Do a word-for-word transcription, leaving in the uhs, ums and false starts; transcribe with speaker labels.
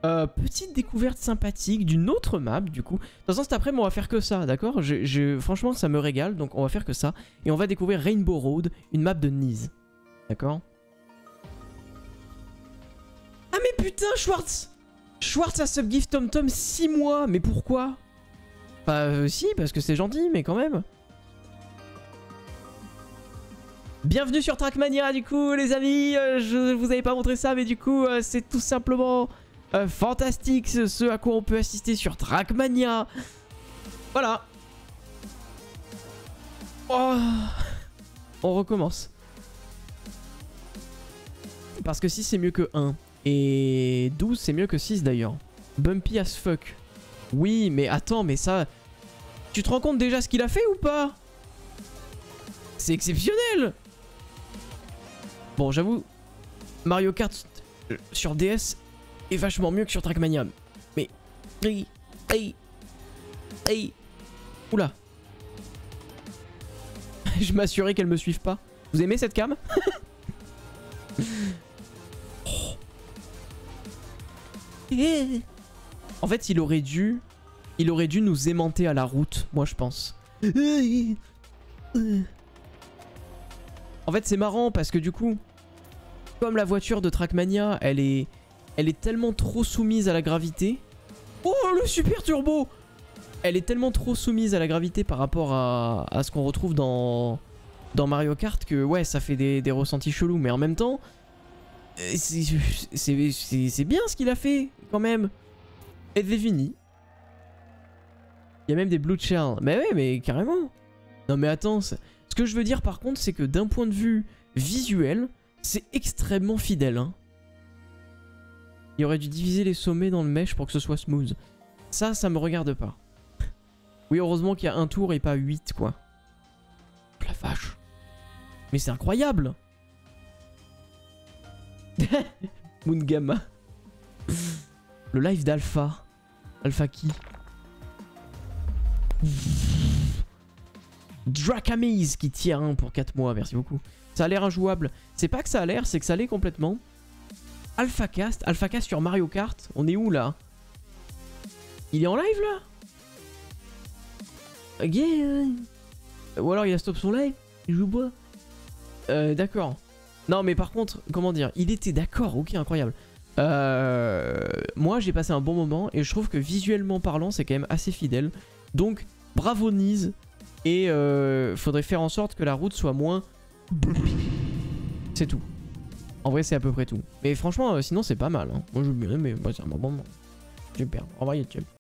Speaker 1: Euh, petite découverte sympathique d'une autre map du coup. De toute façon cet après-midi on va faire que ça, d'accord. je, je, Franchement ça me régale, donc on va faire que ça. Et on va découvrir Rainbow Road, une map de Nice. D'accord. Ah mais putain Schwartz Schwartz a subgift TomTom six mois, mais pourquoi? Bah euh, si, parce que c'est gentil, mais quand même. Bienvenue sur Trackmania du coup les amis. euh, Je vous avais pas montré ça, mais du coup euh, c'est tout simplement... Euh, fantastique ce, ce à quoi on peut assister sur Trackmania. Voilà. Oh. On recommence. Parce que six c'est mieux que un. Et douze c'est mieux que six d'ailleurs. Bumpy as fuck. Oui mais attends, mais ça... Tu te rends compte déjà ce qu'il a fait ou pas? C'est exceptionnel. Bon j'avoue, Mario Kart sur D S... est vachement mieux que sur Trackmania. Mais... Hey, hey, hey. Oula. Je m'assurais qu'elle me suive pas. Vous aimez cette cam? Oh. En fait, il aurait dû... Il aurait dû nous aimanter à la route, moi je pense. En fait, c'est marrant parce que du coup... Comme la voiture de Trackmania, elle est... Elle est tellement trop soumise à la gravité. Oh, le super turbo! Elle est tellement trop soumise à la gravité par rapport à, à ce qu'on retrouve dans, dans Mario Kart que ouais, ça fait des, des ressentis chelous. Mais en même temps, c'est bien ce qu'il a fait quand même. Et c'est fini. Il y a même des blue shells. Mais ouais, mais carrément. Non mais attends, ce que je veux dire par contre, c'est que d'un point de vue visuel, c'est extrêmement fidèle, hein. Il aurait dû diviser les sommets dans le mesh pour que ce soit smooth. Ça, ça me regarde pas. Oui, heureusement qu'il y a un tour et pas huit, quoi. La vache. Mais c'est incroyable. Moongamma. Le live d'Alpha. Alpha qui? Dracamaze qui tire un pour quatre mois, merci beaucoup. Ça a l'air injouable. C'est pas que ça a l'air, c'est que ça l'est complètement. AlphaCast, AlphaCast sur Mario Kart, on est où là? Il est en live là? Ok. Euh... Ou alors il a stop son live? Il joue pas? Euh, d'accord. Non mais par contre, comment dire? Il était d'accord, ok, incroyable. Euh... Moi j'ai passé un bon moment et je trouve que visuellement parlant c'est quand même assez fidèle. Donc bravo Nice. Et euh, faudrait faire en sorte que la route soit moins... C'est tout. En vrai, c'est à peu près tout. Mais franchement, euh, sinon, c'est pas mal. Hein. Moi, je bien, mais moi, c'est un bon moment. Super. Au revoir, YouTube.